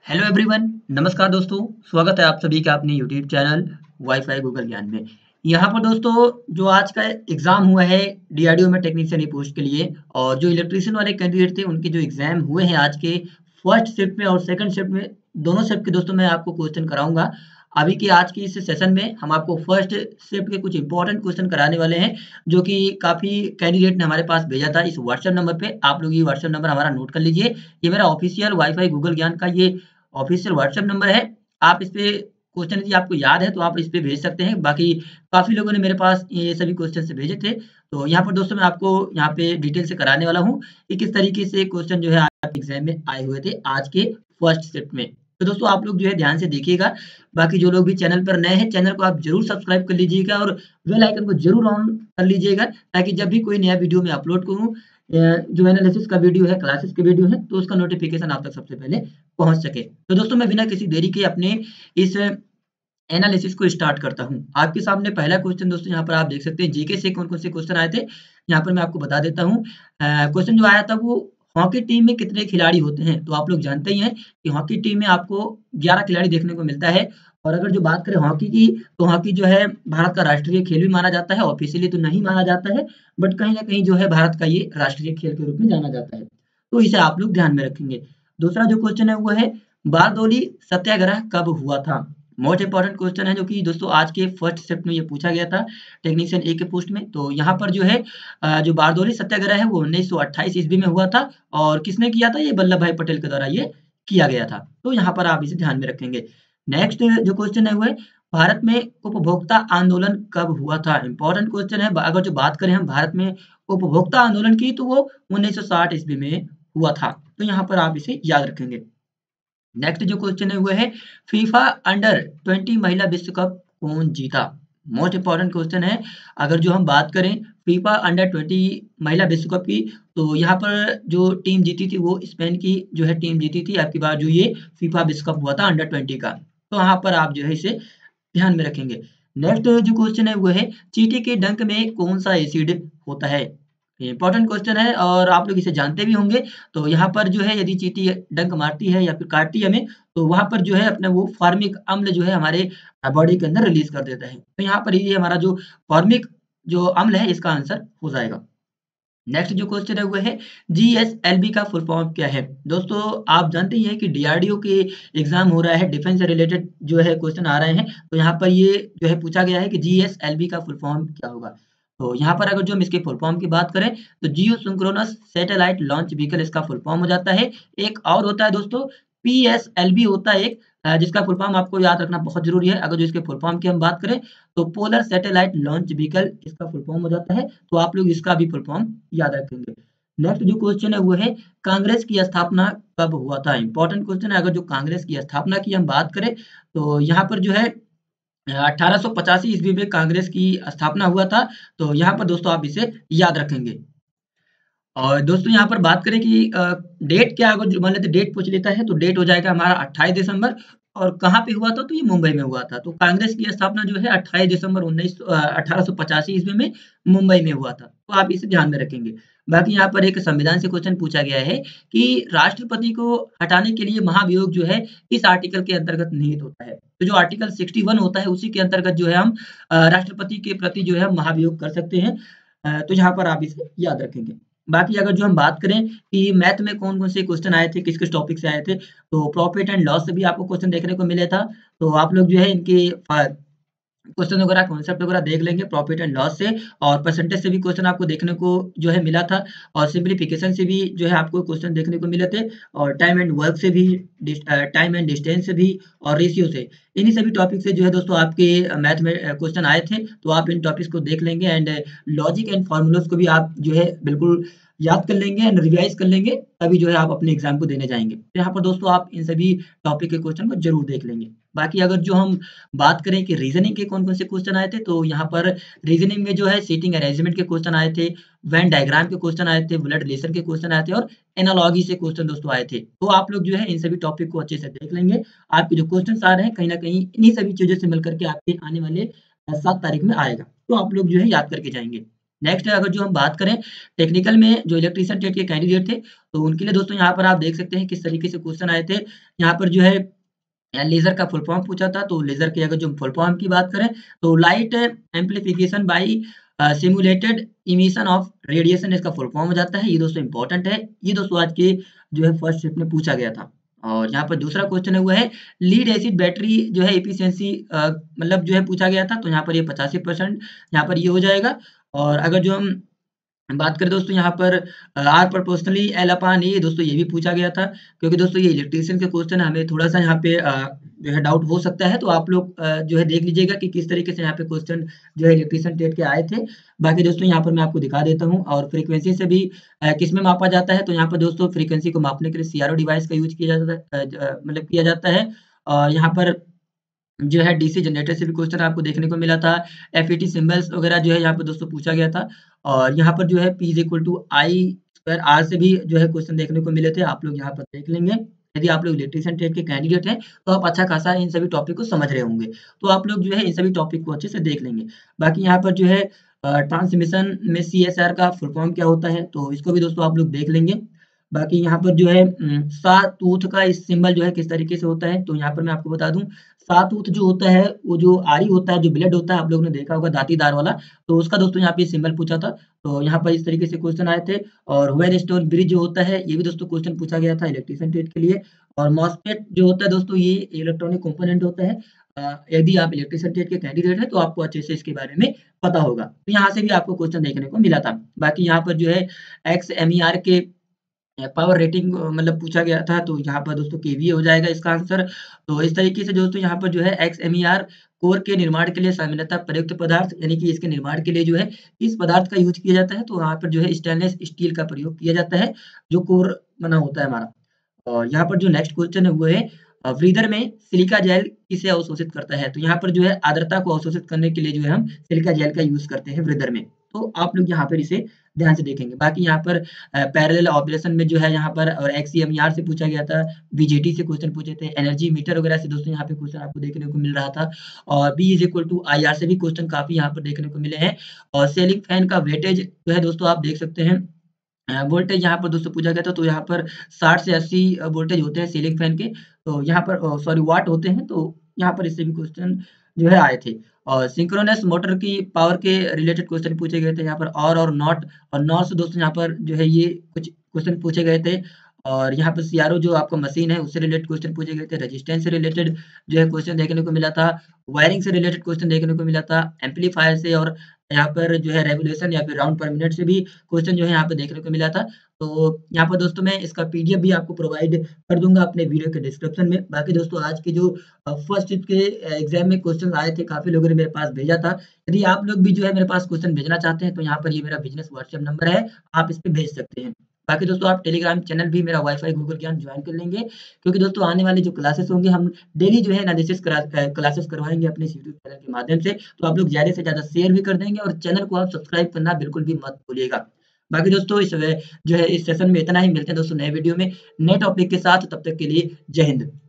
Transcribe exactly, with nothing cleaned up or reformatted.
Hello everyone, नमस्कार दोस्तों। स्वागत है आप सभी का अपने यूट्यूब चैनल वाईफाई गूगल ज्ञान में। यहाँ पर दोस्तों जो आज का एग्ज़ाम हुआ है डीआरडीओ में टेक्नीशियन पोस्ट के लिए और जो इलेक्ट्रीशियन वाले कैंडिडेट थे उनके जो एग्ज़ाम हुए हैं आज के फर्स्ट शिफ्ट में और सेकंड शिफ्ट में, दोनों शिफ्ट के दोस्तों मैं आपको क्वेश्चन कराऊँगा। अभी के आज की इस सेशन में हम आपको फर्स्ट शिफ्ट के कुछ इंपॉर्टेंट क्वेश्चन कराने वाले हैं, जो कि काफ़ी कैंडिडेट ने हमारे पास भेजा था इस व्हाट्सएप नंबर पे। आप लोग ये व्हाट्सएप नंबर हमारा नोट कर लीजिए। ये मेरा ऑफिशियल वाईफाई गूगल ज्ञान का ये ऑफिशियल व्हाट्सएप नंबर है। आप इस पे क्वेश्चन यदि आपको याद है तो आप इस पे भेज सकते हैं। बाकी काफ़ी लोगों ने मेरे पास ये सभी क्वेश्चन भेजे थे। तो यहाँ पर दोस्तों मैं आपको यहाँ पे डिटेल से कराने वाला हूँ कि किस तरीके से क्वेश्चन जो है आपके एग्ज़ाम में आए हुए थे आज के फर्स्ट शिफ्ट में। तो दोस्तों आप लोग जो है ध्यान से देखिएगा। बाकी जो लोग भी चैनल पर नए हैं, चैनल को आप ज़रूर सब्सक्राइब कर लीजिएगा और बेल आइकन को ज़रूर ऑन कर लीजिएगा, ताकि जब भी कोई नया वीडियो मैं अपलोड करूँ, अ, जो एनालिसिस का वीडियो है, क्लासेस के वीडियो है, तो उसका नोटिफ़िकेशन आप तक सबसे पहले पहुँच सके। तो दोस्तों मैं बिना किसी देरी के अपने इस एनालिसिस को स्टार्ट करता हूँ। आपके सामने पहला क्वेश्चन दोस्तों यहाँ पर आप देख सकते हैं जीके से कौन-कौन से क्वेश्चन आए थे, यहाँ पर मैं आपको बता देता हूँ। अ, क्वेश्चन जो आया था वो हॉकी टीम में कितने खिलाड़ी होते हैं? तो आप लोग जानते ही हैं कि हॉकी टीम में आपको ग्यारह खिलाड़ी देखने को मिलता है। और अगर जो बात करें हॉकी की, तो हॉकी जो है भारत का राष्ट्रीय खेल भी माना जाता है। ऑफ़िशियली तो नहीं माना जाता है, बट कहीं न कहीं जो है भारत का ये राष्ट्रीय खेल के रूप में जाना जाता है। तो इसे आप लोग ध्यान में रखेंगे। दूसरा जो क्वेश्चन है वो है बारदौली सत्याग्रह कब हुआ था? मोस्ट इम्पोर्टेंट क्वेश्चन है, जो कि दोस्तों आज के फर्स्ट शिफ्ट में ये पूछा गया था टेक्नीशियन ए के पोस्ट में। तो यहाँ पर जो है अ, जो बारदौली सत्याग्रह है वो उन्नीस सौ अट्ठाईस ईस्वी में हुआ था और किसने किया था? ये वल्लभ भाई पटेल के द्वारा ये किया गया था। तो यहाँ पर आप इसे ध्यान में रखेंगे। नेक्स्ट जो क्वेश्चन है वो है भारत में उपभोक्ता आंदोलन कब हुआ था? इम्पोर्टेंट क्वेश्चन है। ब अगर जो बात करें हम भारत में उपभोक्ता आंदोलन की, तो वो उन्नीस सौ साठ ईस्वी में हुआ था। तो यहाँ पर आप इसे याद रखेंगे। नेक्स्ट जो क्वेश्चन है वो है फीफा अंडर बीस महिला विश्व कप कौन जीता? मोस्ट इम्पोर्टेंट क्वेश्चन है। अगर जो हम बात करें फीफा अंडर बीस महिला विश्व कप की, तो यहाँ पर जो टीम जीती थी वो स्पेन की जो है टीम जीती थी। आपकी बार जो ये फीफा विश्व कप हुआ था अंडर बीस का। तो यहाँ पर आप जो है इसे ध्यान में रखेंगे। नेक्स्ट जो क्वेश्चन है वो है चींटी के डंक में कौन-सा एसिड होता है? इम्पोर्टेंट क्वेश्चन है और आप लोग इसे जानते भी होंगे। तो यहाँ पर जो है यदि चींटी डंक मारती है या फिर काटती है हमें, तो वहाँ पर जो है अपना वो फॉर्मिक अम्ल जो है हमारे अ, बॉडी के अंदर रिलीज़ कर देता है। तो यहाँ पर ये हमारा जो फॉर्मिक जो अम्ल है इसका आंसर हो जाएगा। नेक्स्ट जो क्वेश्चन है वो है जीएसएलवी का फुल फॉर्म क्या है? दोस्तों आप जानते ही हैं कि डीआरडीओ के एग्ज़ाम हो रहा है, डिफेंस से रिलेटेड जो है क्वेश्चन आ रहे हैं। तो यहाँ पर ये जो है पूछा गया है कि जीएसएलवी का फुल फॉर्म क्या होगा? तो यहाँ पर अगर जो हम इसके फुल फॉर्म की बात करें, तो geosynchronous satellite launch vehicle इसका फुल फॉर्म हो जाता है। एक और होता है दोस्तों पीएसएलवी होता है एक, अ, जिसका फुल फॉर्म आपको याद रखना बहुत ज़रूरी है। अगर जो इसके फुल फॉर्म की हम बात करें, तो पोलर सैटेलाइट लॉन्च व्हीकल इसका फुल फॉर्म हो जाता है। तो आप लोग इसका भी फुल फॉर्म याद रखेंगे। नेक्स्ट जो क्वेश्चन है वो है कांग्रेस की स्थापना कब हुआ था? इम्पोर्टेंट क्वेश्चन है। अगर जो कांग्रेस की स्थापना की हम बात करें, तो यहाँ पर जो है अ, अठारह सौ पचासी ईस्वी में कांग्रेस की स्थापना हुआ था। तो यहाँ पर दोस्तों आप इसे याद रखेंगे। और दोस्तों यहाँ पर बात करें कि अ, डेट क्या, अगर जो मान लेते डेट पूछ लेता है, तो डेट हो जाएगा हमारा अट्ठाईस दिसंबर। और कहाँ पे हुआ था? तो ये मुंबई में हुआ था। तो कांग्रेस की स्थापना जो है अट्ठाईस दिसंबर उन्नीस अ, अठारह सौ पचासी ईस्वी में मुंबई में हुआ था। तो आप इसे ध्यान में रखेंगे। बाकी यहाँ पर एक संविधान से क्वेश्चन पूछा गया है कि राष्ट्रपति को हटाने के लिए महाभियोग जो है किस आर्टिकल के अंतर्गत निहित होता है? तो जो आर्टिकल इकसठ होता है उसी के अंतर्गत जो है हम अ, राष्ट्रपति के प्रति जो है हम महाभियोग कर सकते हैं। अ, तो यहाँ पर आप इसे याद रखेंगे। बाकी अगर जो हम बात करें कि मैथ में कौन-कौन से क्वेश्चन आए थे, किस-किस टॉपिक से आए थे, तो प्रॉफिट एंड लॉस से भी आपको क्वेश्चन देखने को मिला था। तो आप लोग जो है इनके फ क्वेश्चन वगैरह, कॉन्सेप्ट वगैरह देख लेंगे प्रॉफिट एंड लॉस से। और परसेंटेज से भी क्वेश्चन आपको देखने को जो है मिला था और सिम्प्लीफिकेशन से भी जो है आपको क्वेश्चन देखने को मिले थे और टाइम एंड वर्क से भी, डिस अ, टाइम एंड डिस्टेंस से भी और रेशियो से। इन्हीं सभी टॉपिक से जो है दोस्तों आपके अ, मैथ में अ, क्वेश्चन आए थे। तो आप इन टॉपिक्स को देख लेंगे एंड लॉजिक एंड फॉर्मूलाज़ को भी आप जो है बिल्कुल याद कर लेंगे एंड रिवाइज़ कर लेंगे, तभी जो है आप अपने एग्ज़ाम को देने जाएँगे। तो यहाँ पर दोस्तों आप इन सभी टॉपिक के क्वेश्चन को ज़रूर देख लेंगे। बाकी अगर जो हम बात करें कि रीज़निंग के कौन-कौन से क्वेश्चन आए थे, तो यहाँ पर रीज़निंग में जो है सीटिंग अरेंजमेंट के क्वेश्चन आए थे, वेन डायग्राम के क्वेश्चन आए थे, ब्लड रिलेशन के क्वेश्चन आए थे और एनालॉजी से क्वेश्चन दोस्तों आए थे। तो आप लोग जो है इन सभी टॉपिक को अच्छे से देख लेंगे। आपके जो क्वेश्चन्स आ रहे हैं, कहीं न कहीं इन्हीं सभी चीज़ों से मिल कर के आपके आने वाले अ, सात तारीख में आएगा। तो आप लोग जो है याद करके जाएँगे। नेक्स्ट अगर जो हम बात करें टेक्निकल में जो इलेक्ट्रीशियन ट्रेड के कैंडिडेट थे, तो उनके लिए दोस्तों यहाँ पर आप देख सकते हैं किस तरीके से क्वेश्चन आए थे। यहाँ पर जो है अ, लेज़र का फुल फॉर्म पूछा था, तो लेज़र की अगर जो फुल फॉर्म की बात करें, तो light amplification by uh, simulated emission of radiation इसका फुल फॉर्म हो जाता है। ये दोस्तों इम्पोर्टेंट है। ये दोस्तों आज के जो है फर्स्ट शिफ्ट में पूछा गया था। और यहाँ पर दूसरा क्वेश्चन है वो है लीड एसिड बैटरी जो है एफिशिएंसी अ, मतलब जो है पूछा गया था, तो यहाँ पर ये पचासी परसेंट यहाँ पर ये हो जाएगा। और अगर जो हम बात करें दोस्तों यहाँ पर uh, R proportionally L upon A दोस्तों ये भी पूछा गया था, क्योंकि दोस्तों ये इलेक्ट्रीशियन के क्वेश्चन हमें थोड़ा-सा यहाँ पे अ, जो है डाउट हो सकता है, तो आप लोग अ, जो है देख लीजिएगा कि किस तरीके से यहाँ पे क्वेश्चन जो है इलेक्ट्रीशियन टेट के आए थे। बाकी दोस्तों यहाँ पर मैं आपको दिखा देता हूँ और फ्रीक्वेंसी से भी अ, किसमें मापा जाता है, तो यहाँ पर दोस्तों फ्रीक्वेंसी को मापने के लिए सीआरओ डिवाइस का यूज़ किया जाता है अ, ज अ, मतलब किया जाता है। और यहाँ पर जो है डीसी जनरेटर से भी क्वेश्चन आपको देखने को मिला था। एफईटी सिंबल्स वगैरह जो है यहाँ पे दोस्तों पूछा गया था। और यहाँ पर जो है P is equal to I square R से भी जो है क्वेश्चन देखने को मिले थे। आप लोग यहाँ पर देख लेंगे। यदि आप लोग इलेक्ट्रीशियन ट्रेड के कैंडिडेट हैं, तो आप अच्छा खासा इन सभी टॉपिक को समझ रहे होंगे। तो आप लोग जो है इन सभी टॉपिक को अच्छे से देख लेंगे। बाकी यहाँ पर जो है अ, ट्रांसमिशन में सीएसआर का फुल फॉर्म क्या होता है, तो इसको भी दोस्तों आप लोग देख लेंगे। बाकी यहाँ पर जो है उम, सा-टूथ का इस सिंबल जो है किस तरीके से होता है, तो यहाँ पर मैं आपको बता दूँ साटूथ जो होता है, वो जो आरी होता है, जो ब्लेड होता है, आप लोगों ने देखा होगा दांतीदार वाला, तो उसका दोस्तों यहाँ पे सिंबल पूछा था। तो यहाँ पर इस तरीके से क्वेश्चन आए थे। और वेयरस्टोन ब्रिज जो होता है, ये भी दोस्तों क्वेश्चन पूछा गया था इलेक्ट्रीशियन ट्रेड के लिए। और मॉसफेट जो होता है दोस्तों, ये इलेक्ट्रॉनिक कंपोनेंट होता है। अ, यदि आप इलेक्ट्रीशियन ट्रेड के कैंडिडेट हैं, तो आपको अच्छे से इसके बारे में पता होगा। तो यहाँ से भी आपको क्वेश्चन देखने को मिला था। बाकी यहाँ पर जो है एक्सएमईआर के अ, पावर रेटिंग अ, मतलब पूछा गया था, तो यहाँ पर दोस्तों केवीए हो जाएगा इसका आंसर। तो इस तरीके से दोस्तों यहाँ पर जो है एक्सएमईआर कोर के निर्माण के लिए सामान्यतः प्रयुक्त पदार्थ यानी कि इसके निर्माण के लिए जो है किस पदार्थ का यूज़ किया जाता है, तो वहाँ पर जो है स्टेनलेस स्टील का प्रयोग किया जाता है, जो कोर बना होता है हमारा। और यहाँ पर जो नेक्स्ट क्वेश्चन है वो है अ, ब्रीदर में सिलिका जेल किसे अवशोषित करता है? तो यहाँ पर जो है आर्द्रता को अवशोषित करने के लिए जो है हम सिलिका जेल का यूज़ करते हैं ब्रीदर में। तो आप लोग यहाँ पर इसे ध्यान से देखेंगे। बाकी यहाँ पर अ, पैरेलल ऑपरेशन में जो है यहाँ पर और एक्सीएमईआर से पूछा गया था, बीजेटी से क्वेश्चन पूछे थे, एनर्जी मीटर वगैरह से दोस्तों यहाँ पे क्वेश्चन आपको देखने को मिल रहा था। और B is equal to IR से भी क्वेश्चन काफ़ी यहाँ पर देखने को मिले हैं। और सीलिंग फैन का वेटेज जो है दोस्तों आप देख सकते हैं। अ, वोल्टेज यहाँ पर दोस्तों पूछा गया था, तो यहाँ पर साठ से अस्सी अ, वोल्टेज होते हैं सीलिंग फैन के। तो यहाँ पर अ, सॉरी वाट होते हैं, तो यहाँ पर इससे भी क्वेश्चन जो है आए थे। और सिंक्रोनस मोटर की पावर के रिलेटेड क्वेश्चन पूछे गए थे यहाँ पर और और नॉट और नॉट से दोस्तों यहाँ पर जो है ये कुछ क्वेश्चन पूछे गए थे। और यहाँ पर सीआरओ जो आपका मशीन है उससे रिलेटेड क्वेश्चन पूछे गए थे। रेजिस्टेंस से रिलेटेड जो है क्वेश्चन देखने को मिला था। वायरिंग से रिलेटेड क्वेश्चन देखने को मिला था। एम्पलीफायर से और यहाँ पर जो है रेवोल्यूशन या फिर राउंड पर मिनट से भी क्वेश्चन जो है यहाँ पे देखने को मिला था। तो यहाँ पर दोस्तों मैं इसका पीडीएफ भी आपको प्रोवाइड कर दूँगा अपने वीडियो के डिस्क्रिप्शन में। बाकी दोस्तों आज के जो अ, फर्स्ट शिफ्ट के अ, एग्ज़ाम में क्वेश्चन आए थे, काफ़ी लोगों ने मेरे पास भेजा था। यदि आप लोग भी जो है मेरे पास क्वेश्चन भेजना चाहते हैं, तो यहाँ पर ये मेरा बिज़नेस व्हाट्सएप नंबर है, आप इस पे भेज सकते हैं। बाकी दोस्तों आप टेलीग्राम चैनल भी मेरा वाई-फाई गूगल ज्ञान जॉइन कर लेंगे, क्योंकि दोस्तों आने वाली जो क्लासेस होंगी हम डेली जो है एनालिसिस करा अ, क्लासेस करवाएँगे अपने इस यूट्यूब चैनल के माध्यम से। तो आप लोग ज़्यादा से ज़्यादा शेयर भी कर देंगे और चैनल को आप सब्सक्राइब करना बिल्कुल भी मत भूलिएगा। बाकी दोस्तों इस वे जो है इस सेशन में इतना ही, मिलते हैं दोस्तों नए वीडियो में, नए टॉपिक के साथ, तब तक के लिए जय हिंद।